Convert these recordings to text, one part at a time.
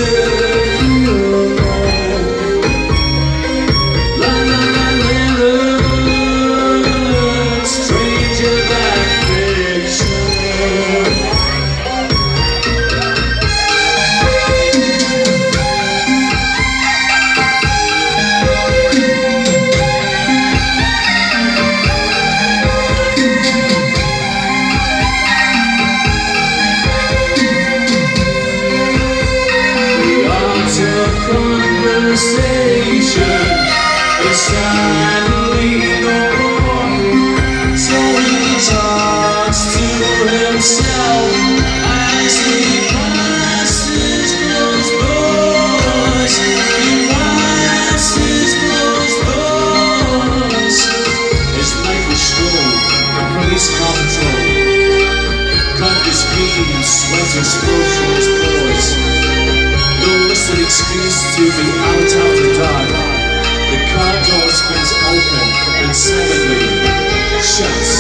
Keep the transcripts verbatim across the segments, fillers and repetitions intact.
Conversation is suddenly no more. So he talks to himself as he passes closed doors. He passes closed doors. As Michael Stroll, the police car patrol, cut his beam, sweat explodes from his pores. No listed excuse to be out after dark. The car door spins open and suddenly shuts.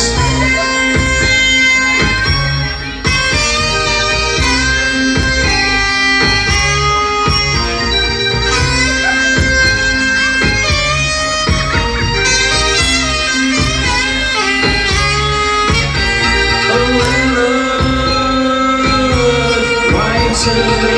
Oh, love, right to